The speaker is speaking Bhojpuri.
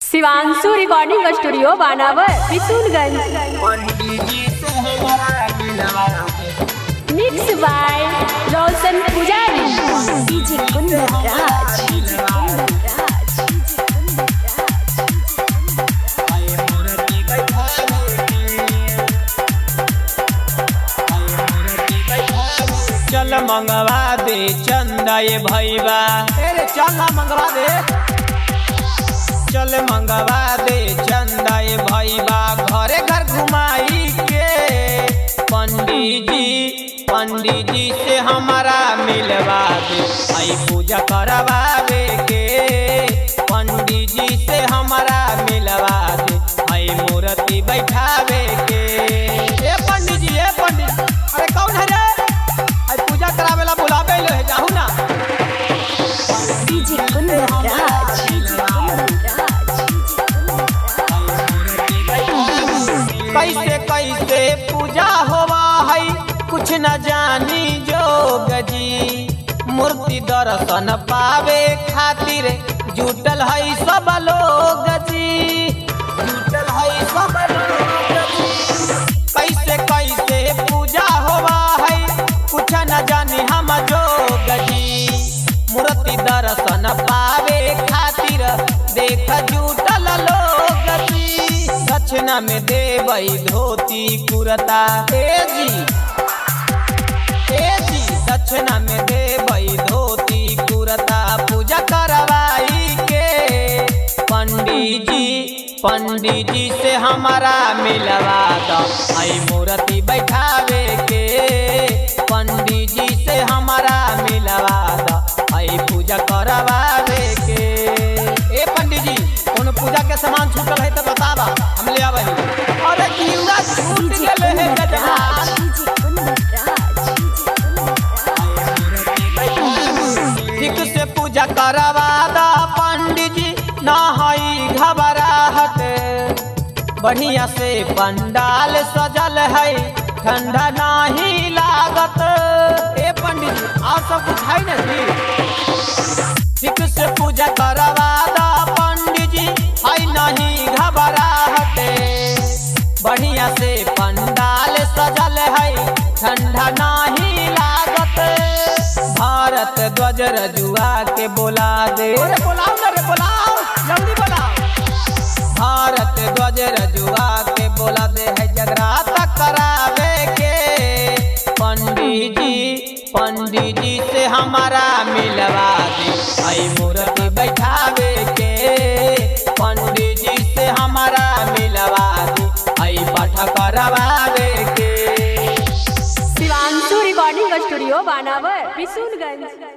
Shivanshu recording studio Banawar Bishunganj. Mix by Roshan Pujari. DJ Kundraj. चल मंगवा दे चंदा ये भैया, चल मंगवा दे, चल मंगवा दे चंदा ये भैया, घरे घर घुमाई के पंडित जी से हमारा मिलवा दे, आई पूजा करवावे के पंडित जी से हमारा मिलवा दे, आई मूर्ति बैठावे के। ए पंडित जी, ए पंडित, अरे कौन है रे? आई पूजा करावेला बुलावे ले जाहू ना। डीजे कुंदराज। कैसे कैसे पूजा होवा है कुछ न जानी जोग जी, मूर्ति दर्शन पावे खातिर जुटल है सब लोग जी, जुटल है सब लोग जी। कैसे कैसे पूजा होवा है कुछ न जानी हम जोग जी, मूर्ति दर्शन पावे खातिर देख जुटल लोग जी। दक्षिणा में देवई धोती कुर्ता, दक्षिणा में देवई धोती कुर्ता, पूजा करवाई के पंडित जी से हमारा मिलवा दो, आई मूर्ति बैठावे के पंडित जी से हमारा मिलवा दो, आई पूजा करवावे के। ए पंडित जी, कौन पूजा के सामान छूटल है तो बतावा, हम ले आवे। अरे किउरा छूट गेले है गजहान। ठीक से पूजा करवा दा पंडित जी, ना हई घबराहट, बढ़िया से पंडाल सजल है, ठंडा नहीं लागत। ए पंडित जी, आप सब कुछ है ना जी? ठीक से पूजा करवा दा पंडित जी, है नहीं घबराहट, बढ़िया से पंडाल सजल है, ठंडा नहीं लागत। भारत ध्वज रजुआ के बोला दे, बोलाओ ना रे, बोलाओ, जल्दी बोलाओ। भारत ध्वज रजुआ के बोला दे, है जगराता करावे के पंडित जी से हमारा मिलवा दे, आई मूर्ति बैठावे के पंडित जी से हमारा मिलवा दे, आई पाठ करवावे के। Shivanshu recording studio Banawar Bishunganj.